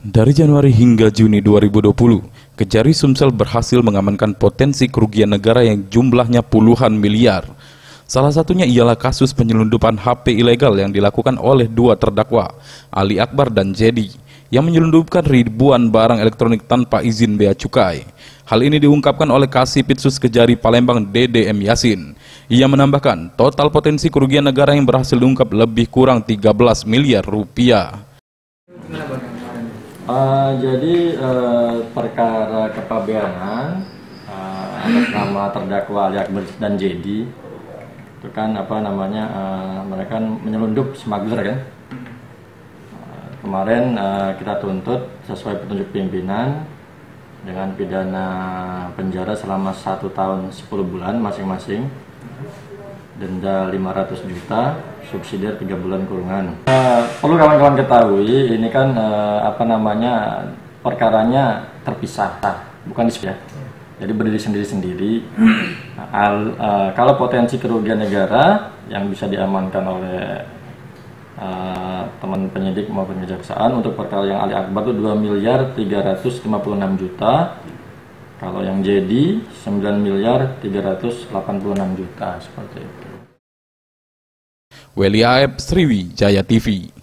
Dari Januari hingga Juni 2020, Kejari Sumsel berhasil mengamankan potensi kerugian negara yang jumlahnya puluhan miliar. Salah satunya ialah kasus penyelundupan HP ilegal yang dilakukan oleh dua terdakwa, Ali Akbar dan Jedi, yang menyelundupkan ribuan barang elektronik tanpa izin bea cukai. Hal ini diungkapkan oleh Kasipitsus Kejari Palembang DDM Yasin. Ia menambahkan, total potensi kerugian negara yang berhasil diungkap lebih kurang 13 miliar rupiah. Perkara kepabeanan atas nama terdakwa Ali Akbar dan Jedi itu kan mereka menyelundup smuggler kan. Kemarin kita tuntut sesuai petunjuk pimpinan dengan pidana penjara selama 1 tahun 10 bulan masing-masing, denda 500 juta, subsidiar 3 bulan kurungan. Perlu kawan-kawan ketahui, ini kan perkaranya terpisah, bukan disebut ya. Jadi berdiri sendiri-sendiri. Kalau potensi kerugian negara yang bisa diamankan oleh teman penyidik maupun kejaksaan untuk perkara yang Ali Akbar itu 2 miliar 356 juta. Kalau yang Jedi 9 miliar 386 juta, seperti itu. Weli Aeb, Sriwijaya TV.